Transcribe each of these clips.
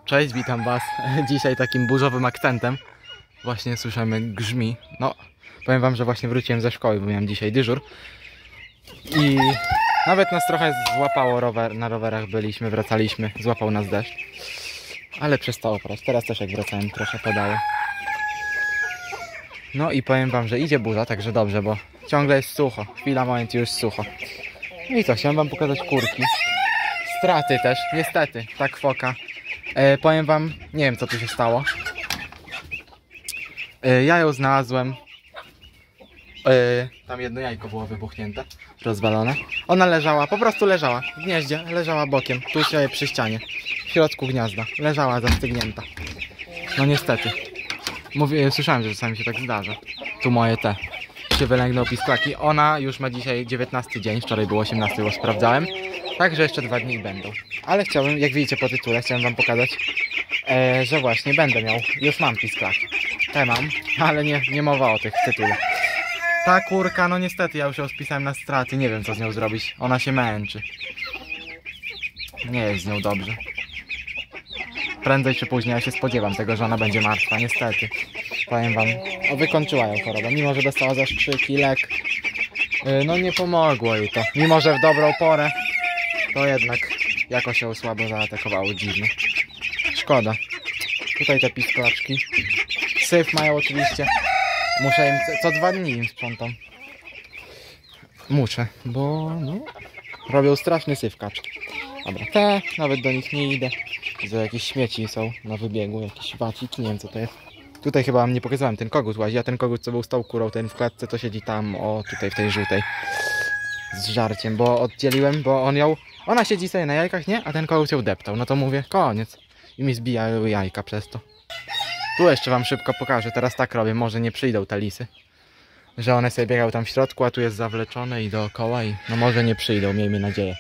Cześć, witam was dzisiaj takim burzowym akcentem. Właśnie słyszymy grzmi. No, powiem wam, że właśnie wróciłem ze szkoły, bo miałem dzisiaj dyżur. I nawet nas trochę złapało, na rowerach byliśmy, wracaliśmy, złapał nas deszcz. Ale przestało paść, teraz też jak wracałem trochę padało. No i powiem wam, że idzie burza, także dobrze, bo ciągle jest sucho. Chwila, moment, już sucho. No i co, chciałem wam pokazać kurki. Straty też, niestety, tak foka. Powiem wam, nie wiem co tu się stało. Ja ją znalazłem. Tam jedno jajko było wybuchnięte, rozwalone. Ona leżała, po prostu leżała w gnieździe, leżała bokiem, tu się przy ścianie, w środku gniazda. Leżała zastygnięta. No niestety. Słyszałem, że czasami się tak zdarza. Tu moje te się wylęgną pisklaki. Ona już ma dzisiaj 19 dzień, wczoraj było 18, bo sprawdzałem. Także jeszcze 2 dni będą. Ale chciałbym, jak widzicie po tytule, chciałem wam pokazać, że właśnie będę miał, już mam pisklaki. Te mam, ale nie mowa o tych w tytule. Ta kurka, no niestety, ja już ją spisałem na straty, nie wiem co z nią zrobić. Ona się męczy. Nie jest z nią dobrze. Prędzej czy później ja się spodziewam tego, że ona będzie martwa, niestety. Powiem wam, wykończyła ją chorobę, mimo że dostała zastrzyki, lek. No nie pomogło jej to, mimo że w dobrą porę, to jednak jakoś ją słabo zaatakowało, dziwne. Szkoda. Tutaj te pisklaczki. Syf mają oczywiście. Muszę im, co 2 dni im sprzątam. Muszę, bo no, robią straszny syf kaczki. Dobra, te, nawet do nich nie idę. Że jakieś śmieci są na wybiegu, jakieś waciki, nie wiem co to jest. Tutaj chyba wam nie pokazywałem, ten kogut łazi, a ten kogut co był z tą kurą, ten w klatce to siedzi tam, o tutaj w tej żółtej. Z żarciem, bo oddzieliłem, bo ona siedzi sobie na jajkach, nie? A ten kogut ją deptał, no to mówię, koniec. I mi zbijają jajka przez to. Tu jeszcze wam szybko pokażę, teraz tak robię, może nie przyjdą te lisy. Że one sobie biegają tam w środku, a tu jest zawleczone i dookoła i no może nie przyjdą, miejmy nadzieję.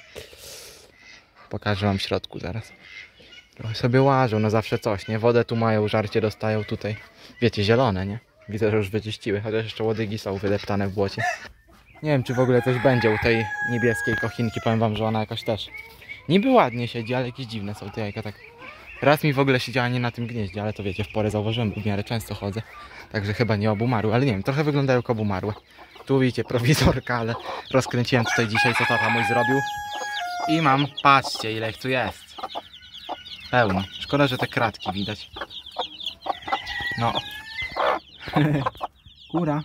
Pokażę wam w środku zaraz. Trochę sobie łażą, no zawsze coś, nie? Wodę tu mają, żarcie dostają tutaj. Wiecie, zielone, nie? Widzę, że już wyczyściły, chociaż jeszcze łodygi są wydeptane w błocie. Nie wiem, czy w ogóle coś będzie u tej niebieskiej kochinki, powiem wam, że ona jakoś też niby ładnie siedzi, ale jakieś dziwne są te jajka, tak. Raz mi w ogóle siedziała nie na tym gnieździe, ale to wiecie, w porę zauważyłem, bo w miarę często chodzę. Także chyba nie obumarły, ale nie wiem, trochę wyglądają jak obumarłe. Tu widzicie, prowizorka, ale rozkręciłem tutaj dzisiaj, co tata mój zrobił. I mam, patrzcie ile ich tu jest. Pełno. Szkoda, że te kratki widać. No. Kura.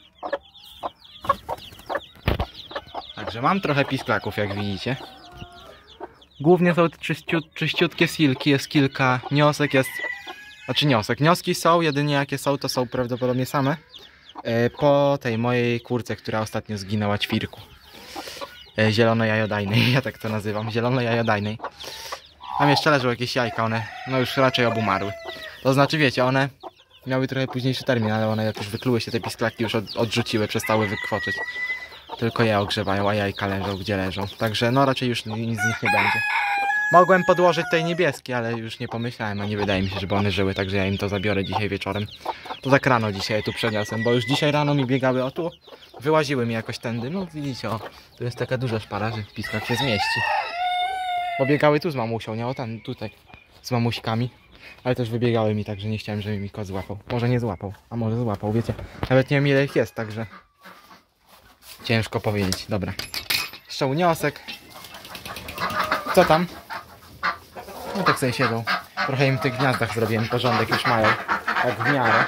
Także mam trochę pisklaków, jak widzicie. Głównie są czyściutkie silki, jest kilka niosek, jest... Znaczy niosek. Nioski są, jedynie jakie są, to są prawdopodobnie same. Po tej mojej kurce, która ostatnio zginęła, ćwirku. Zielono-jajodajnej, ja tak to nazywam, zielono-jajodajnej. Tam jeszcze leżą jakieś jajka, one no już raczej obumarły. To znaczy wiecie, one miały trochę późniejszy termin, ale one jak już wykluły się, te pisklaki już odrzuciły, przestały wykwoczyć. Tylko je ogrzewają, a jajka leżą gdzie leżą. Także no raczej już nic z nich nie będzie. Mogłem podłożyć tej niebieskie, ale już nie pomyślałem, a nie wydaje mi się, żeby one żyły, także ja im to zabiorę dzisiaj wieczorem. To tak rano dzisiaj tu przeniosłem, bo już dzisiaj rano mi biegały, o tu wyłaziły mi jakoś tędy. No widzicie, o, tu jest taka duża szpara, że pisklak się zmieści. Pobiegały tu z mamusią, nie? O tam, tutaj z mamuśkami. Ale też wybiegały mi, także nie chciałem, żeby mi kot złapał. Może nie złapał, a może złapał, wiecie. Nawet nie wiem ile ich jest, także ciężko powiedzieć. Dobra. Jeszcze uniosek. Co tam? No tak sobie siedzą. Trochę im w tych gniazdach zrobiłem porządek, już mają. Tak w miarę.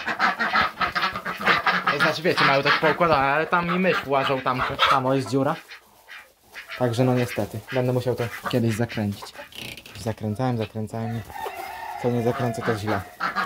To znaczy wiecie, mają tak poukładane, ale tam mi mysz łażą, tam jest dziura. Także no niestety, będę musiał to kiedyś zakręcić. Zakręcałem i co nie zakręcę to źle.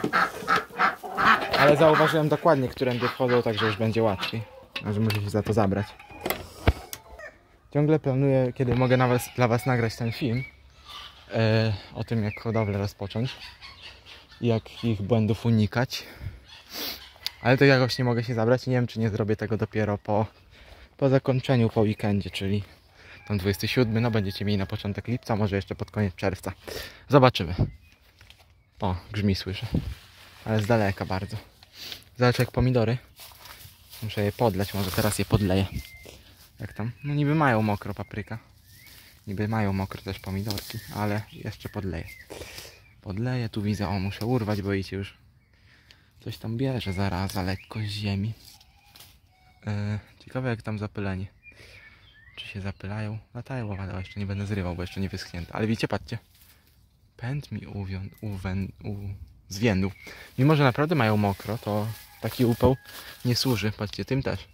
Ale zauważyłem dokładnie, którędy wchodzą, także już będzie łatwiej. Także muszę się za to zabrać. Ciągle planuję, kiedy mogę dla was nagrać ten film o tym, jak hodowlę rozpocząć i jak ich błędów unikać. Ale to jakoś nie mogę się zabrać i nie wiem, czy nie zrobię tego dopiero po zakończeniu, po weekendzie, czyli tam 27, no będziecie mieli na początek lipca, może jeszcze pod koniec czerwca. Zobaczymy. O, grzmi słyszę. Ale z daleka bardzo. Zobacz jak pomidory. Muszę je podleć, może teraz je podleję. Jak tam? No niby mają mokro papryka. Niby mają mokro też pomidorki, ale jeszcze podleję. Podleję, tu widzę, o muszę urwać, bo idzie już. Coś tam bierze zaraza lekko z ziemi. Ciekawe jak tam zapylenie. Czy się zapylają? Latają, ale jeszcze nie będę zrywał, bo jeszcze nie wyschnięte. Ale widzicie, patrzcie. Pęd mi zwiędł. Mimo, że naprawdę mają mokro, to taki upał nie służy. Patrzcie, tym też.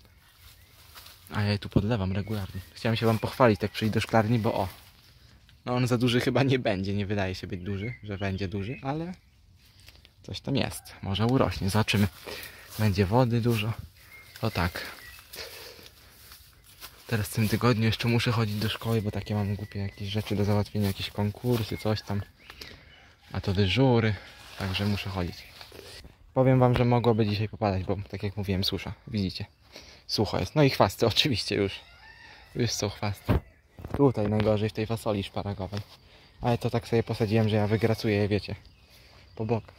A ja je tu podlewam regularnie. Chciałem się wam pochwalić, tak przyjść do szklarni, bo o. No on za duży chyba nie będzie. Nie wydaje się być duży, że będzie duży, ale coś tam jest. Może urośnie. Zobaczymy. Będzie wody dużo. To tak. Teraz w tym tygodniu jeszcze muszę chodzić do szkoły, bo takie mam głupie jakieś rzeczy do załatwienia, jakieś konkursy, coś tam. A to dyżury, także muszę chodzić. Powiem wam, że mogłoby dzisiaj popadać, bo tak jak mówiłem, susza. Widzicie? Sucho jest. No i chwasty oczywiście już. Już są chwasty. Tutaj najgorzej w tej fasoli szparagowej. Ale to tak sobie posadziłem, że ja wygracuję je, wiecie, po bokach.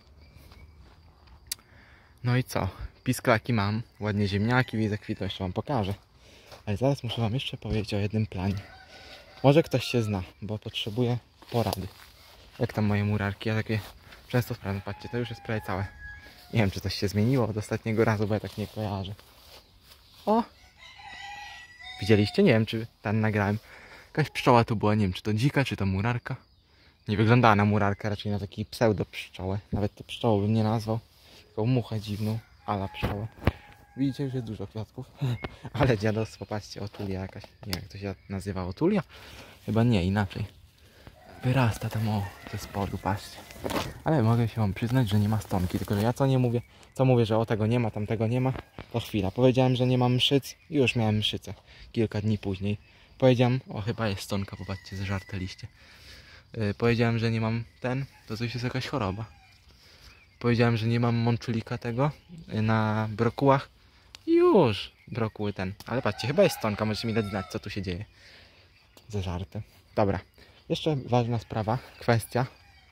No i co? Pisklaki mam, ładnie ziemniaki widzę, kwitną, jeszcze wam pokażę. Ale zaraz muszę wam jeszcze powiedzieć o jednym planie. Może ktoś się zna, bo potrzebuję porady. Jak tam moje murarki? Ja takie często sprawdzam. Patrzcie, to już jest prawie całe. Nie wiem, czy coś się zmieniło od ostatniego razu, bo ja tak nie kojarzę. O! Widzieliście? Nie wiem, czy ten nagrałem. Jakaś pszczoła tu była, nie wiem, czy to dzika, czy to murarka. Nie wyglądała na murarkę, raczej na taki pseudo pszczołę. Nawet to pszczołą bym nie nazwał. Taką muchę dziwną, ala pszczołę. Widzicie, że jest dużo kwiatków. Ale dziadostwo, patrzcie, otulia jakaś. Nie wiem, jak to się nazywa, otulia? Chyba nie, inaczej. Wyrasta tam, o, ze spodu, patrzcie. Ale mogę się wam przyznać, że nie ma stonki. Tylko, że ja co nie mówię, co mówię, że o tego nie ma, tamtego nie ma, to chwila. Powiedziałem, że nie mam mszyc i już miałem mszycę. Kilka dni później. Powiedziałem, o chyba jest stonka, popatrzcie, zeżarte liście. Powiedziałem, że nie mam to coś jest jakaś choroba. Powiedziałem, że nie mam mączulika tego na brokułach. I już brokuły ale patrzcie, chyba jest stonka, możecie mi dać znać, co tu się dzieje. Zeżarte. Dobra. Jeszcze ważna sprawa, kwestia.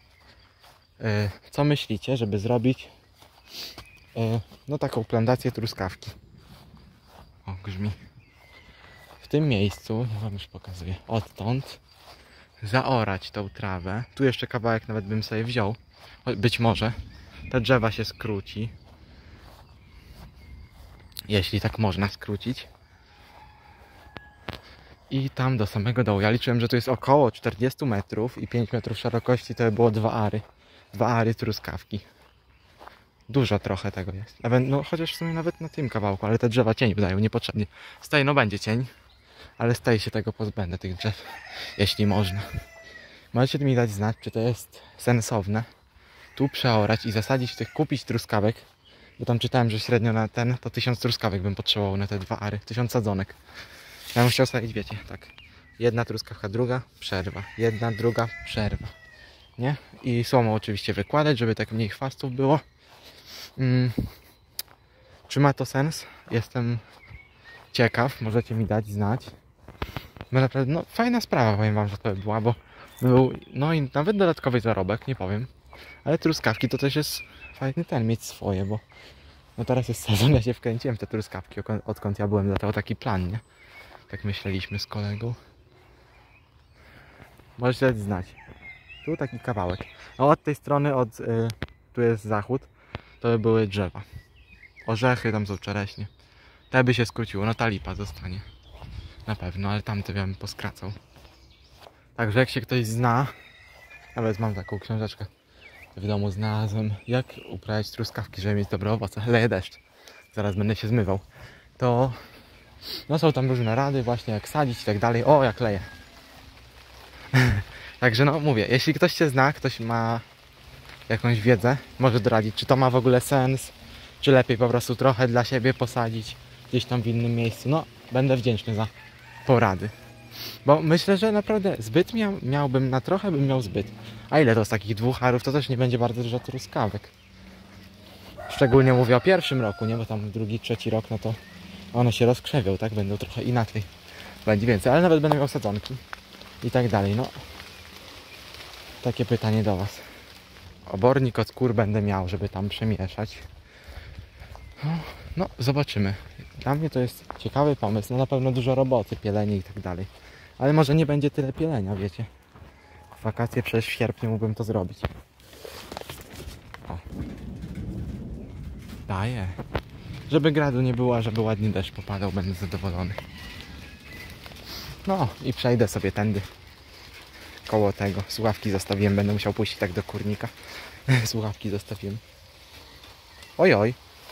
Co myślicie, żeby zrobić no taką plantację truskawki? O, grzmi. W tym miejscu, ja wam już pokazuję, odtąd zaorać tą trawę. Tu jeszcze kawałek nawet bym sobie wziął. Być może. Te drzewa się skróci. Jeśli tak można skrócić. I tam do samego dołu. Ja liczyłem, że to jest około 40 metrów i 5 metrów szerokości to by było 2 ary. 2 ary truskawki. Dużo trochę tego jest. No chociaż w sumie nawet na tym kawałku, ale te drzewa cień dają niepotrzebnie. No będzie cień, ale się tego pozbędę, tych drzew. Jeśli można. Możecie mi dać znać, czy to jest sensowne. Tu przeorać i zasadzić kupić truskawek. Bo tam czytałem, że średnio na to 1000 truskawek bym potrzebował na te 2 ary. 1000 sadzonek. Ja bym chciał sadzić, wiecie, tak. Jedna truskawka, druga, przerwa. Jedna, druga, przerwa. Nie? I słomą oczywiście wykładać, żeby tak mniej chwastów było. Czy ma to sens? Jestem ciekaw, możecie mi dać znać. Bo naprawdę, no fajna sprawa, powiem wam, że to była, bo był, no i nawet dodatkowy zarobek, nie powiem. Ale truskawki to też jest fajny mieć swoje, bo no teraz jest sezon, ja się wkręciłem w te truskawki, odkąd ja byłem, dlatego taki plan, nie? Tak myśleliśmy z kolegą. Możecie dać znać. Tu taki kawałek. A od tej strony, tu jest zachód, to by były drzewa. Orzechy, tam są czereśnie. Te by się skróciło, no ta lipa zostanie. Na pewno, ale tamte bym poskracał. Także jak się ktoś zna, nawet mam taką książeczkę w domu znalazłem, jak uprawiać truskawki, żeby mieć dobre owoce. Leje deszcz. Zaraz będę się zmywał. To no są tam różne rady właśnie, jak sadzić i tak dalej. O, jak leje. Także no mówię, jeśli ktoś się zna, ktoś ma jakąś wiedzę, może doradzić, czy to ma w ogóle sens, czy lepiej po prostu trochę dla siebie posadzić gdzieś tam w innym miejscu. No, będę wdzięczny za porady. Bo myślę, że naprawdę zbyt miałbym, na trochę bym miał zbyt. A ile to z takich 2 arów, to też nie będzie bardzo dużo truskawek. Szczególnie mówię o pierwszym roku, nie? Bo tam drugi, trzeci rok, no to one się rozkrzewią, tak? Będą trochę inaczej. Będzie więcej, ale nawet będę miał sadzonki. I tak dalej, no. Takie pytanie do was. Obornik od kur będę miał, żeby tam przemieszać. No, zobaczymy. Dla mnie to jest ciekawy pomysł. No na pewno dużo roboty, pielenie i tak dalej. Ale może nie będzie tyle pielenia, wiecie. W wakacje przecież w sierpniu mógłbym to zrobić. O. Daję. Żeby gradu nie było, a żeby ładnie deszcz popadał, będę zadowolony. No i przejdę sobie tędy. Koło tego. Słuchawki zostawiłem, będę musiał puścić tak do kurnika. Słuchawki zostawiłem. Ojoj.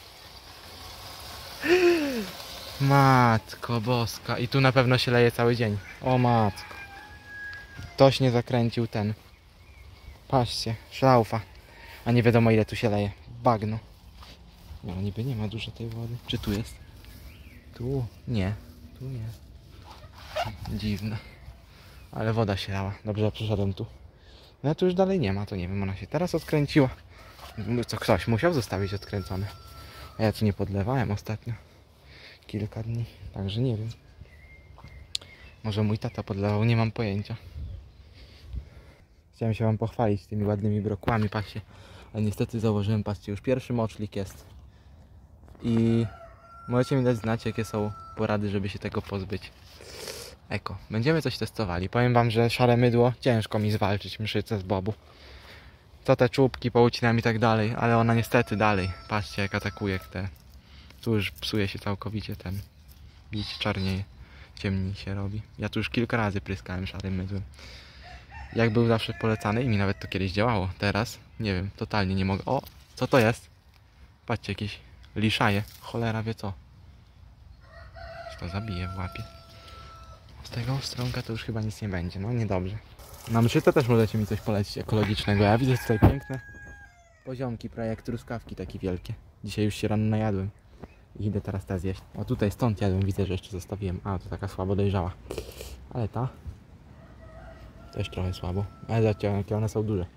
Matko boska. I tu na pewno się leje cały dzień. O matko. Ktoś nie zakręcił ten. Patrzcie, szlaufa. A nie wiadomo ile tu się leje. Bagno. No niby nie ma dużo tej wody. Czy tu jest? Tu? Nie. Tu nie. Dziwne. Ale woda się lała. Dobrze, przyszedłem tu. No tu już dalej nie ma, to nie wiem, ona się teraz odkręciła. Co ktoś musiał zostawić odkręcone. A ja tu nie podlewałem ostatnio. Kilka dni, także nie wiem. Może mój tata podlewał, nie mam pojęcia. Chciałem się wam pochwalić tymi ładnymi brokłami, patrzcie. Ale niestety założyłem, patrzcie, już pierwszy moczlik jest. I możecie mi dać znać, jakie są porady, żeby się tego pozbyć. Eko, będziemy coś testowali. Powiem wam, że szare mydło ciężko mi zwalczyć mszycę z bobu. To te czubki poucinam i tak dalej, ale ona niestety dalej. Patrzcie jak atakuje te. Tu już psuje się całkowicie ten. Bić czarnieje. Ciemniej się robi. Ja tu już kilka razy pryskałem szarym mydłem. Jak był zawsze polecany i mi nawet to kiedyś działało. Teraz nie wiem, totalnie nie mogę. O, co to jest? Patrzcie, jakieś liszaje. Cholera wie co. To zabije w łapie. Z tego stronka to już chyba nic nie będzie. No niedobrze. Na mszyce też możecie mi coś polecić ekologicznego. Ja widzę tutaj piękne poziomki, prawie jak truskawki takie wielkie. Dzisiaj już się rano najadłem. I idę teraz te zjeść. O tutaj stąd jadłem, widzę, że jeszcze zostawiłem. A, to taka słabo dojrzała. Ale ta też trochę słabo. Ale zobaczcie, jakie one są duże.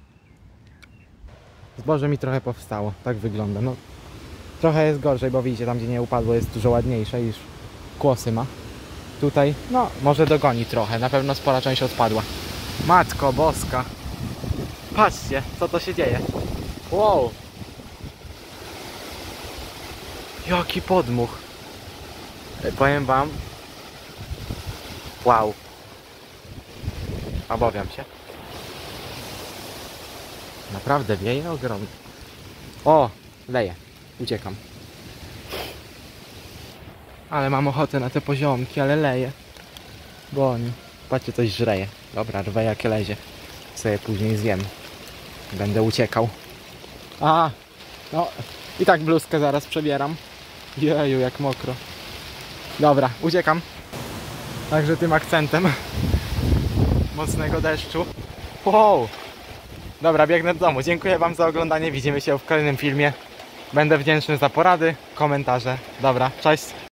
Zboże mi trochę powstało. Tak wygląda. No, trochę jest gorzej, bo widzicie, tam gdzie nie upadło jest dużo ładniejsze, niż kłosy ma. Tutaj, no, może dogoni trochę. Na pewno spora część odpadła. Matko boska. Patrzcie, co to się dzieje. Wow. Jaki podmuch. Powiem wam. Wow. Obawiam się. Naprawdę wieje ogromnie. O, leje. Uciekam. Ale mam ochotę na te poziomki, ale leje. Bo oni, patrzcie, coś żreje. Dobra, rwę jak lezie. Sobie później zjem. Będę uciekał. A, no i tak bluzkę zaraz przebieram. Jeju, jak mokro. Dobra, uciekam. Także tym akcentem mocnego deszczu. Wow. Dobra, biegnę do domu. Dziękuję wam za oglądanie. Widzimy się w kolejnym filmie. Będę wdzięczny za porady, komentarze. Dobra, cześć.